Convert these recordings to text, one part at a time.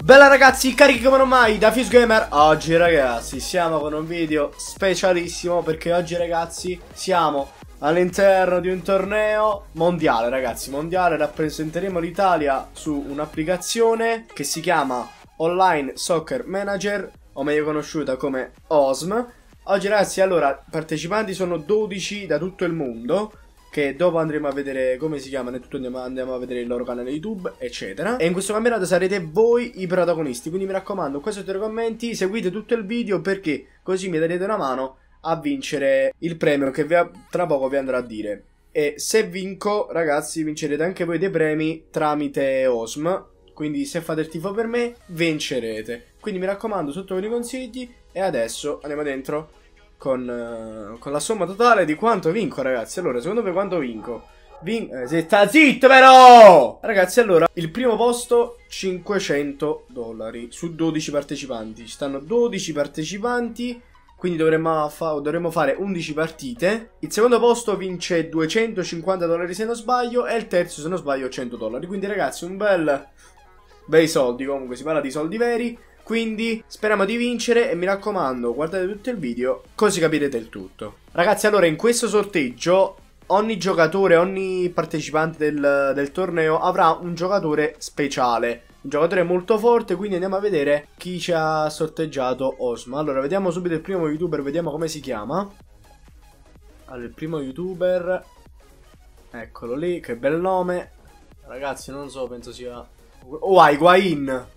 Bella ragazzi, carichi come non mai da Fuse Gamer. Oggi ragazzi siamo con un video specialissimo, perché oggi ragazzi siamo all'interno di un torneo mondiale ragazzi. Mondiale, rappresenteremo l'Italia su un'applicazione che si chiama Online Soccer Manager, o meglio conosciuta come OSM. Oggi ragazzi, allora, partecipanti sono 12 da tutto il mondo, che dopo andremo a vedere come si chiamano e tutto, andiamo a vedere il loro canale YouTube, eccetera. E in questo campionato sarete voi i protagonisti, quindi mi raccomando, qua sotto nei commenti seguite tutto il video, perché così mi darete una mano a vincere il premio che tra poco vi andrò a dire. E se vinco, ragazzi, vincerete anche voi dei premi tramite OSM, quindi se fate il tifo per me, vincerete. Quindi mi raccomando, sotto con i consigli. E adesso andiamo dentro con la somma totale di quanto vinco, ragazzi. Allora, secondo me quanto vinco? Sta zitto però! Ragazzi, allora, il primo posto $500 su 12 partecipanti. Ci stanno 12 partecipanti, quindi dovremmo fare 11 partite. Il secondo posto vince $250 se non sbaglio, e il terzo, se non sbaglio, $100. Quindi ragazzi, un bei soldi. Comunque si parla di soldi veri. Quindi speriamo di vincere e mi raccomando, guardate tutto il video così capirete il tutto. Ragazzi, allora, in questo sorteggio ogni giocatore, ogni partecipante del torneo avrà un giocatore speciale, un giocatore molto forte. Quindi andiamo a vedere chi ci ha sorteggiato OSM. Allora, vediamo subito il primo youtuber, vediamo come si chiama. Allora, il primo youtuber, eccolo lì, che bel nome. Ragazzi, non so, penso sia... Oh, Higuain!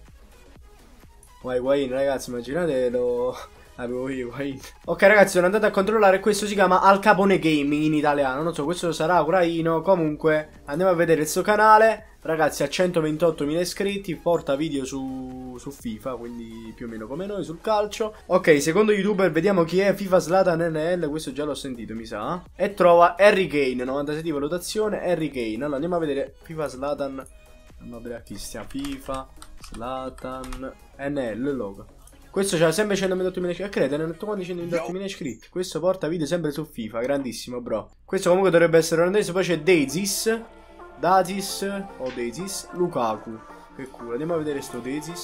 Higuain, ragazzi, immaginate lo... avevo io, Higuain. Ok ragazzi, sono andato a controllare, questo si chiama Al Capone Gaming in italiano. Non so, questo sarà ucraino. Comunque, andiamo a vedere il suo canale. Ragazzi, ha 128.000 iscritti, porta video su FIFA, quindi più o meno come noi, sul calcio. Ok, secondo youtuber, vediamo chi è. FIFA Zlatan NL, questo già l'ho sentito, mi sa. E trova Harry Kane, 96 di valutazione, Harry Kane. Allora, andiamo a vedere FIFA Zlatan. Andiamo a vedere a chi stiamo. FIFA Zlatan NL, il logo. Questo c'ha sempre 128.000 iscritti. Crede, ne ho detto quanti 128.000 iscritti. Questo porta video sempre su FIFA, grandissimo bro. Questo comunque dovrebbe essere olandese. Poi c'è Dazis o Dazis Lukaku. Che culo, andiamo a vedere sto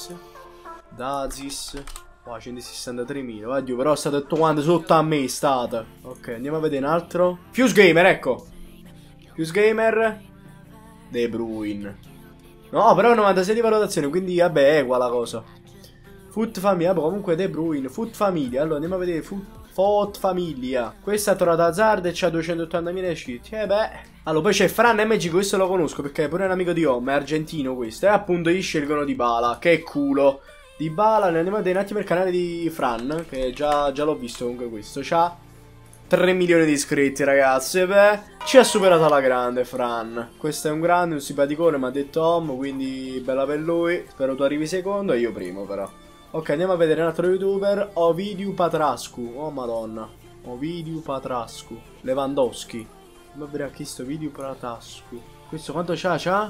Dazis. Wow, 163.000. Oddio, però è stato tutto quanto sotto a me, è stata. Ok, andiamo a vedere un altro. Fuse Gamer, ecco. Fuse Gamer De Bruyne. No, però 96 di valutazione, quindi vabbè, è uguale la cosa. Foot Famiglia, comunque De Bruyne, Foot Famiglia. Allora andiamo a vedere Foot Famiglia. Questa ha trovato Hazard e c'ha 280.000 iscritti. Beh. Allora poi c'è Fran MG, questo lo conosco perché è pure un amico di Home, è argentino questo. E appunto gli scelgono Dybala, che culo. Dybala, andiamo a vedere un attimo il canale di Fran, che già l'ho visto comunque questo. C'ha 3 milioni di iscritti, ragazzi. Beh, ci ha superato alla grande Fran. Questo è un grande, un simpaticone, mi ha detto Home, quindi bella per lui. Spero tu arrivi secondo e io primo però. Ok, andiamo a vedere un altro youtuber, Ovidiu Patrascu. Oh madonna, Ovidiu Patrascu Lewandowski. Andiamo a vedere a chi sto Ovidiu Patrascu. Questo quanto c'ha? C'ha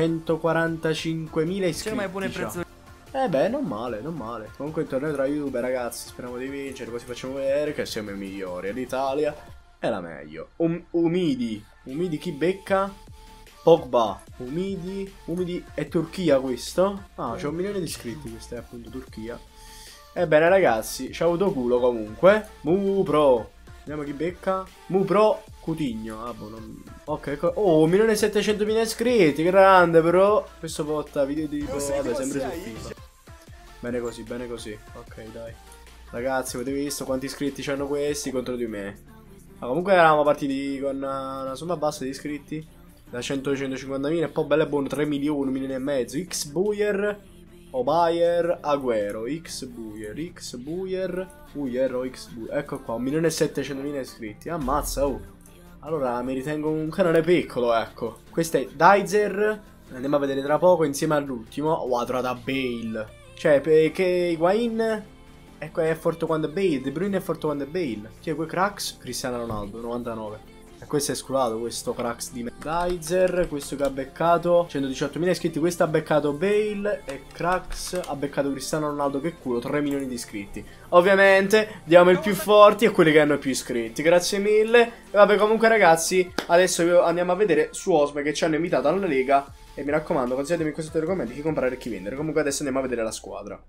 145.000 iscritti. Ma è pure il prezzo. Beh, non male, non male. Comunque il torneo tra youtuber, ragazzi, speriamo di vincere, così facciamo vedere che siamo i migliori. L'Italia è la meglio. Umidi chi becca? Pogba. Umidi è Turchia questo? Ah, c'è 1 milione di iscritti, questo è appunto Turchia. Ebbene ragazzi, c'ha avuto culo comunque. Mupro. Vediamo chi becca. Mupro Coutinho. Ah, boh, non... Ok, oh, 1.700.000 iscritti, grande però. Questo porta video di... Vabbè, sempre su FIFA. Bene così, bene così. Ok, dai. Ragazzi, avete visto quanti iscritti c'hanno questi contro di me? Ma comunque eravamo partiti con una somma bassa di iscritti, da 100-150.000, e poi bello e buono 3 milioni, 1 milione e mezzo. X-Buyer o Bayer Agüero. X-Buyer o X-Buyer. Ecco qua, 1.700.000 iscritti. Ammazza, oh. Allora mi ritengo un canale piccolo, ecco. Questo è Dizer. Andiamo a vedere tra poco insieme all'ultimo. Oh, ha trovato Bale. Cioè, perché Higuain è forte quando è Bale. De Bruyne è forte quando è Bale. Chi è quei cracks? Cristiano Ronaldo, 99. E questo è esclutato, questo cracks di me. Dizer, questo che ha beccato 118.000 iscritti. Questo ha beccato Bale. E cracks ha beccato Cristiano Ronaldo, che culo, 3 milioni di iscritti. Ovviamente diamo il più forti a quelli che hanno più iscritti. Grazie mille. E vabbè, comunque ragazzi, adesso andiamo a vedere su Osme, che ci hanno invitato alla Lega E mi raccomando, consigliatemi in questo commenti chi comprare e chi vendere. Comunque adesso andiamo a vedere la squadra.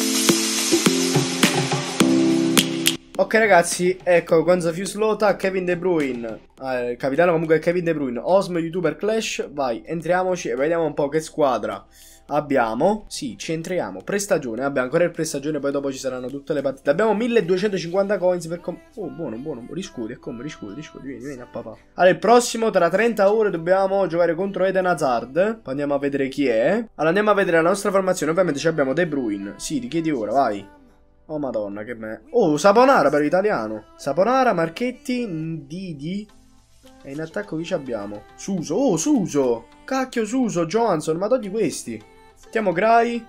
Ok ragazzi, ecco Gonza Fuslota, Kevin De Bruyne, il capitano comunque è Kevin De Bruyne, Osmo, YouTuber Clash, vai, entriamoci e vediamo un po' che squadra abbiamo. Sì, ci entriamo, prestagione, vabbè ancora il prestagione, poi dopo ci saranno tutte le partite. Abbiamo 1250 coins per oh buono, riscuoti, vieni a papà. Allora il prossimo tra 30 ore dobbiamo giocare contro Eden Hazard, poi andiamo a vedere chi è. Allora andiamo a vedere la nostra formazione, ovviamente abbiamo De Bruyne, sì, richiedi ora, vai. Oh madonna che me. Oh Saponara per italiano. Saponara, Marchetti, Ndidi. E in attacco chi ci abbiamo? Suso. Oh Suso. Cacchio Suso, Johansson. Ma togli questi. Mettiamo Grai.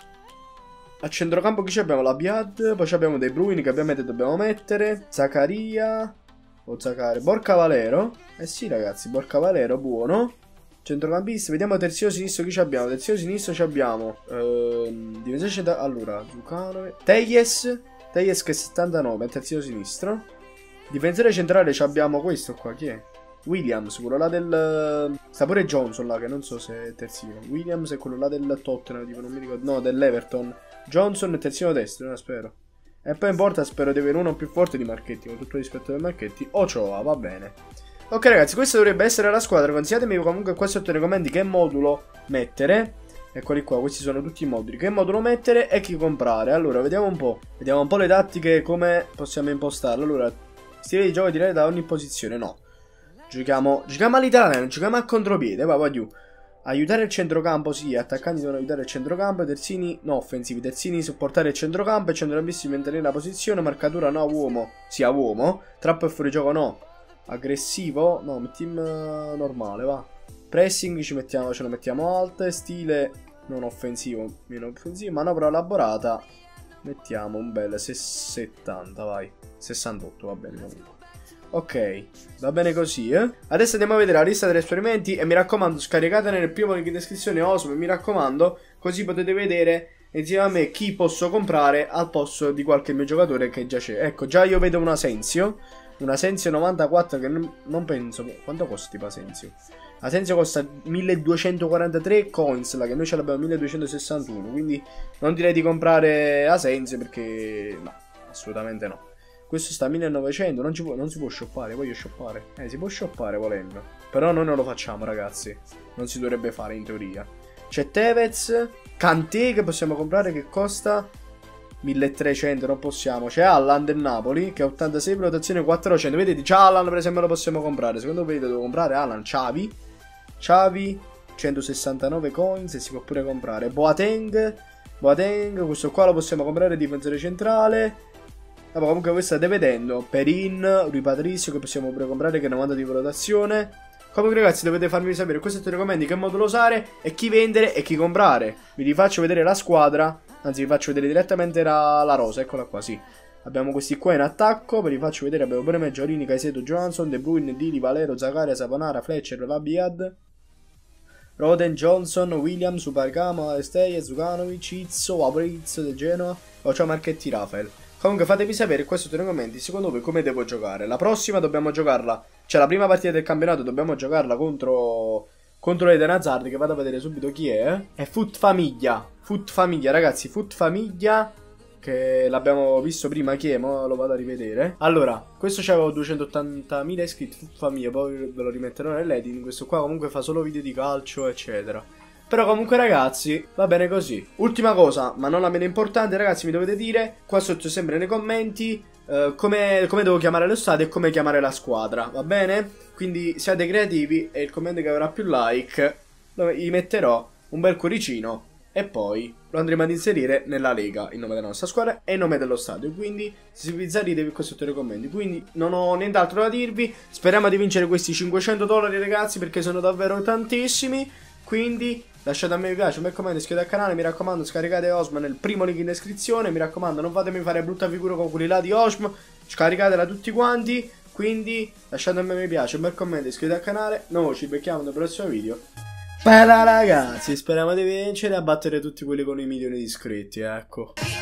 A centrocampo chi ci abbiamo? La Biad. Poi abbiamo De Bruyne che ovviamente dobbiamo mettere. Zaccaria. O Zaccaria. Borca Valero. Eh sì ragazzi, Borca Valero, buono. Centrocampista, vediamo terzino sinistro chi ci abbiamo. Terzino sinistro ci abbiamo difensore centrale. Allora, Zucano, Teyes che è 79, terzino sinistro. Difensore centrale ci abbiamo questo qua, chi è? Williams, quello là del... Sta pure Johnson là, che non so se è terzino. Williams è quello là del Tottenham, tipo, non mi ricordo. No, dell'Everton. Johnson è terzino destro, no, spero. E poi in porta spero di avere uno più forte di Marchetti, con tutto il rispetto per Marchetti. Ochoa, va bene. Ok ragazzi, questa dovrebbe essere la squadra. Consigliatemi comunque qua sotto nei commenti che modulo mettere. Eccoli qua, questi sono tutti i moduli. Che modulo mettere e chi comprare. Allora, vediamo un po'. Vediamo un po' le tattiche, come possiamo impostarle. Allora, stile di gioco direi da ogni posizione, no. Giochiamo all'italiano, giochiamo a contropiede, va giù. Aiutare il centrocampo, sì, attaccanti devono aiutare il centrocampo, terzini, no, offensivi, terzini supportare il centrocampo, e centrocampisti mantenere la posizione, marcatura no, uomo, sì, a uomo, trappo e fuorigioco no. Aggressivo? No, mettiamo normale, va. Pressing ce lo mettiamo alte. Stile non offensivo, meno offensivo. Manovra elaborata. Mettiamo un bel 70, vai. 68, va bene comunque. Ok, va bene così, eh. Adesso andiamo a vedere la lista degli esperimenti. E mi raccomando, scaricatene nel primo link in descrizione Osmo. Mi raccomando, così potete vedere insieme a me chi posso comprare al posto di qualche mio giocatore che già c'è. Ecco, già io vedo un Asensio. Un Asensio 94 che non penso. Quanto costa tipo Asensio? Asensio costa 1243 coins, la che noi ce l'abbiamo 1261. Quindi non direi di comprare Asensio perché no, assolutamente no. Questo sta a 1900, non si può shoppare, voglio shoppare. Si può shoppare volendo. Però noi non lo facciamo ragazzi. Non si dovrebbe fare in teoria. C'è Tevez, Kanté che possiamo comprare che costa 1300, non possiamo. C'è Haaland del Napoli che ha 86 rotazione 400. Vedete, già Haaland per esempio lo possiamo comprare. Secondo voi devo comprare Haaland. Xavi 169 coins e si può pure comprare. Boateng, questo qua lo possiamo comprare, difensore centrale. Vabbè, comunque voi state vedendo Perin, Rui Patricio che possiamo pure comprare, che è 90 di rotazione. Comunque ragazzi, dovete farmi sapere qua sotto nei commenti che modulo usare e chi vendere e chi comprare. Vi rifaccio vedere la squadra. Anzi, vi faccio vedere direttamente la rosa, eccola qua, sì. Abbiamo questi qua in attacco, ve li faccio vedere, abbiamo pure Meggiorini, Caicedo, Johansson, De Bruyne, Dili, Valero, Zaccaria, Saponara, Fletcher, Labiad, Roden, Johnson, Williams, Upargamo, Esteia, Zukanovic, Izzo, Abriz del Genoa, Ciao Marchetti, Rafael. Comunque fatemi sapere qua sotto nei commenti secondo voi come devo giocare. La prossima dobbiamo giocarla, cioè la prima partita del campionato dobbiamo giocarla contro Eden Hazard, che vado a vedere subito chi è. È Foot Famiglia, ragazzi, Foot Famiglia, che l'abbiamo visto prima chi è, ma lo vado a rivedere. Allora, questo c'avevo 280.000 iscritti, Foot Famiglia, poi ve lo rimetterò nell'editing. Questo qua comunque fa solo video di calcio, eccetera. Però comunque ragazzi, va bene così. Ultima cosa, ma non la meno importante, ragazzi, mi dovete dire qua sotto sempre nei commenti come devo chiamare lo stadio e come chiamare la squadra, va bene? Quindi siate creativi e il commento che avrà più like gli metterò un bel cuoricino e poi lo andremo ad inserire nella lega, il nome della nostra squadra e il nome dello stadio. Quindi sensibilizzatevi qua sotto nei commenti. Quindi non ho nient'altro da dirvi. Speriamo di vincere questi $500 ragazzi, perché sono davvero tantissimi. Quindi lasciate a me mi piace, un bel commento, iscrivetevi al canale, mi raccomando scaricate Osmo nel primo link in descrizione, mi raccomando non fatemi fare brutta figura con quelli là di Osmo, scaricatela tutti quanti, quindi lasciate a me mi piace, un bel commento, iscrivetevi al canale, noi ci becchiamo nel prossimo video. Bella ragazzi, speriamo di vincere e a battere tutti quelli con i milioni di iscritti, ecco.